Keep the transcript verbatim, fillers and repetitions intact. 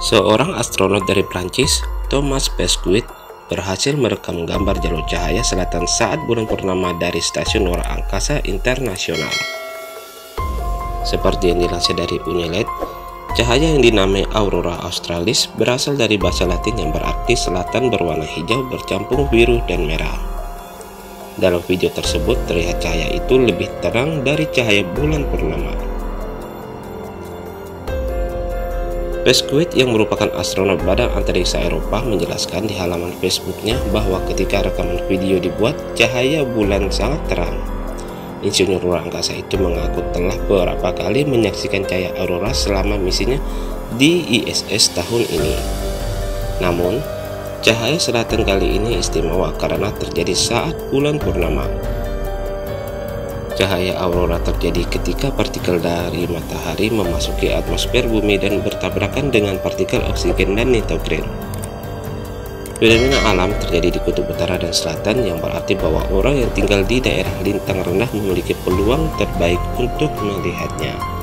Seorang astronot dari Prancis, Thomas Pesquet, berhasil merekam gambar jalur cahaya selatan saat bulan purnama dari Stasiun Luar Angkasa Internasional. Seperti yang dilansir dari Unilet, cahaya yang dinamai Aurora Australis berasal dari bahasa Latin yang berarti selatan berwarna hijau bercampur biru dan merah. Dalam video tersebut terlihat cahaya itu lebih terang dari cahaya bulan purnama. Pesquet yang merupakan astronot Badan Antariksa Eropa menjelaskan di halaman Facebooknya bahwa ketika rekaman video dibuat, cahaya bulan sangat terang. Insinyur luar angkasa itu mengaku telah beberapa kali menyaksikan cahaya aurora selama misinya di I S S tahun ini. Namun, cahaya selatan kali ini istimewa karena terjadi saat bulan purnama. Cahaya aurora terjadi ketika partikel dari matahari memasuki atmosfer bumi dan bertabrakan dengan partikel oksigen dan nitrogen. Fenomena alam terjadi di kutub utara dan selatan, yang berarti bahwa orang yang tinggal di daerah lintang rendah memiliki peluang terbaik untuk melihatnya.